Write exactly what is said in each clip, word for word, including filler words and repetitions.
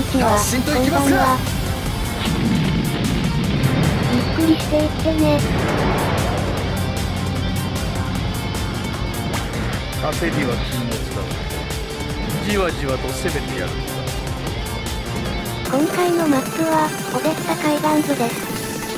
ちは。こんばんは。ゆっくりしていってね。 焦りは禁物だ。じわじわと攻めてやる。 今回のマップは、オデッサ海岸部です。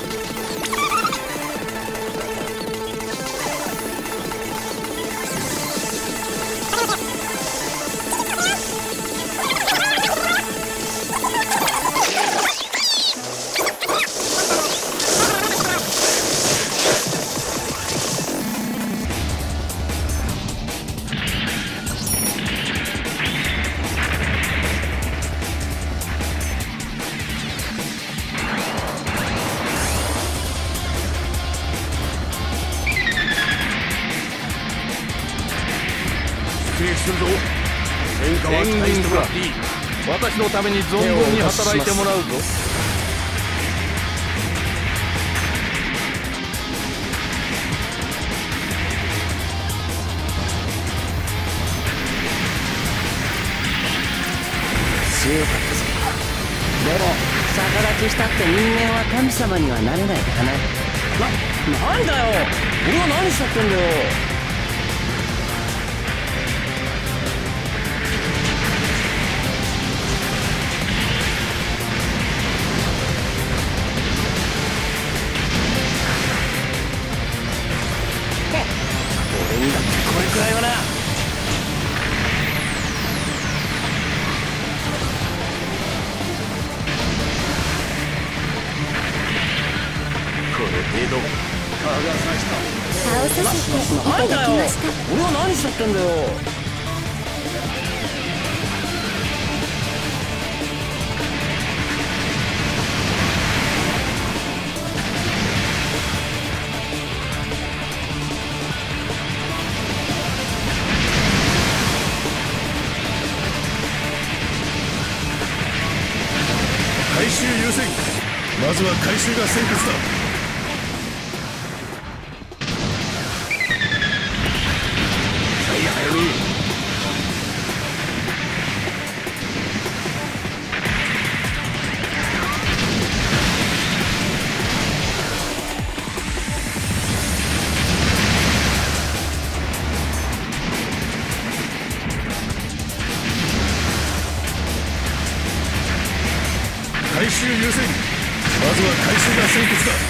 私のために存分に働いてもらうぞ。 強かったぞ。でも逆立ちしたって人間は神様にはなれないかな。な、なんだよ、俺は何しちゃってんだよ。俺にだってこれくらいはな。 これでどう？蚊が刺した。 葉を刺せていただきました。 俺は何しちゃってんだよ。 回収優先。まずは回収が先決だ。はい早めに。回収優先。まずは回収が先決だ。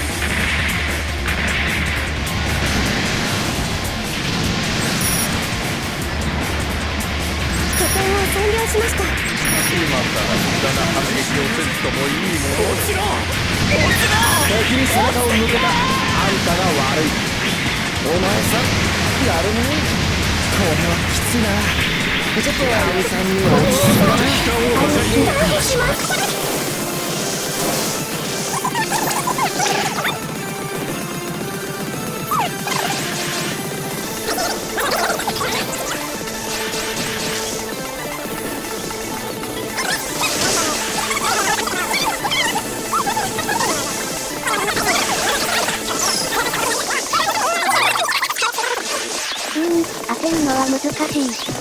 拠点を占領しました。 今さら無駄な反撃をせずともいいもの。 落ちろ落ちろ。敵に背中を向けたあんたが悪い。お前さんやるね。これはきついな。ちょっとアリさんに落ち着いた。 お願いします。うん、焦るのは難しい。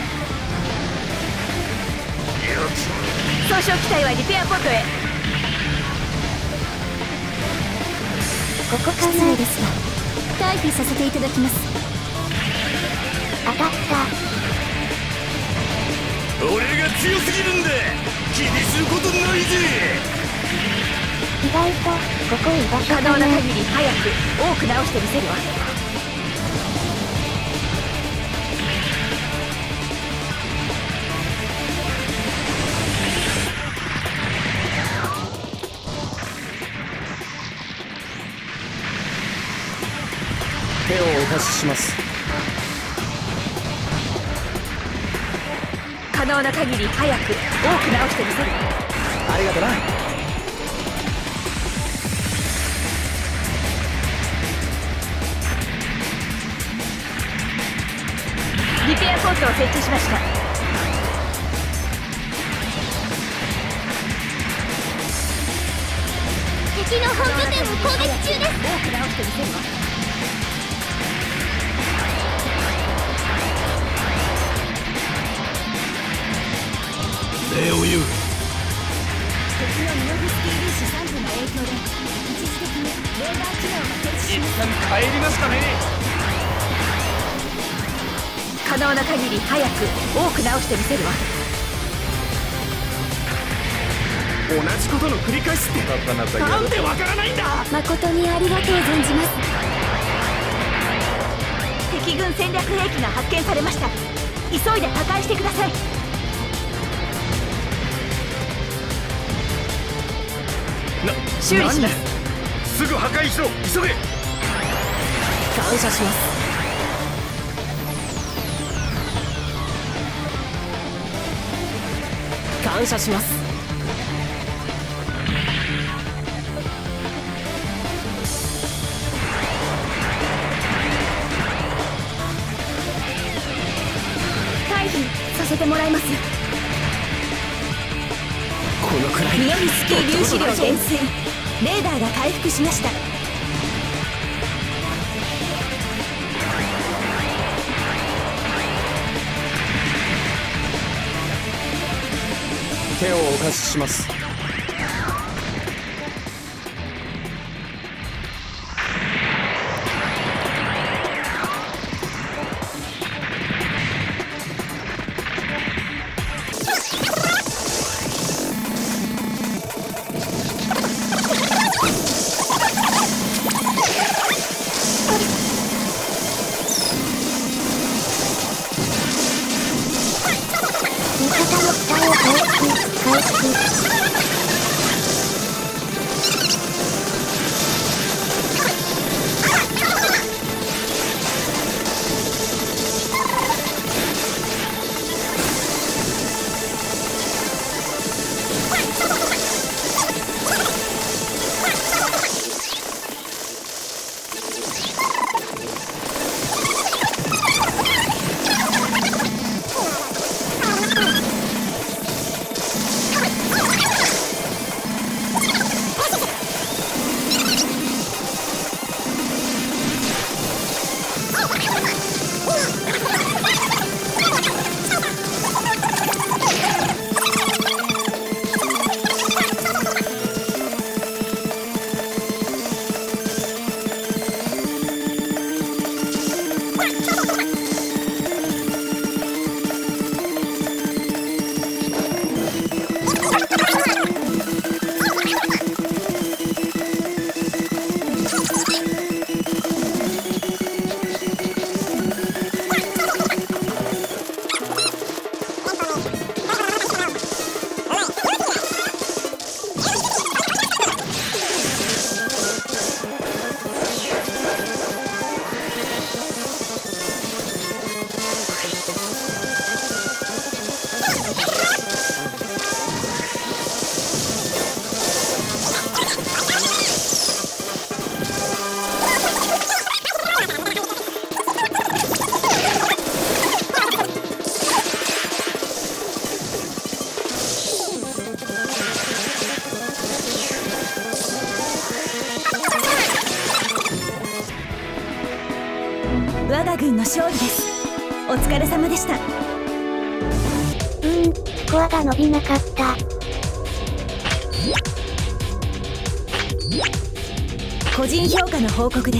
総称機体はリペアポートへ。 ここかな。 失礼ですが退避させていただきます。 当たった。 俺が強すぎるんだ。気にすることないぜ。 意外とここ居場所かな。 可能な限り早く多く直してみせるわ。 手をお貸しします。 可能な限り早く多く直してみせるわ。 ありがとな。 リペアポートを設置しました。 敵の本拠点を攻撃中です。 多く直してみせるわ。 礼を言う。 敵のミノフスキー粒子散布の影響で一時的にレーダー機能が停止し一ます。 旦帰りますかね。 可能な限り早く多く直してみせるわ。 同じことの繰り返しってなかなかなんでわからないんだ。 誠にありがとう存じます。敵軍戦略兵器が発見されました。急いで破壊してください。 な修理します。 すぐ破壊しろ。急げ。 感謝します。感謝します。 退避させてもらいます。 このくらいミノフスキー粒子量減衰。レーダーが回復しました。 手をお貸しします。 我が軍の勝利です。お疲れ様でした。 うーん、スコアが伸びなかった。 個人評価の報告です。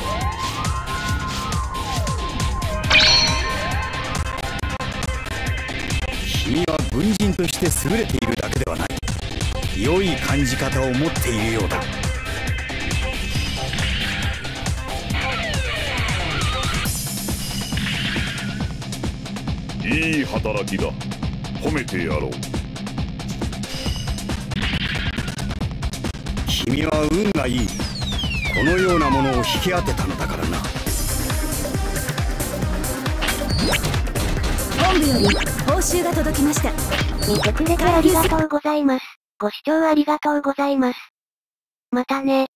君は軍人として優れているだけではない。良い感じ方を持っているようだ。 いい働きだ。褒めてやろう。 君は運がいい。このようなものを引き当てたのだからな。 本部より報酬が届きました。 見てくれてありがとうございます。ご視聴ありがとうございます。またね。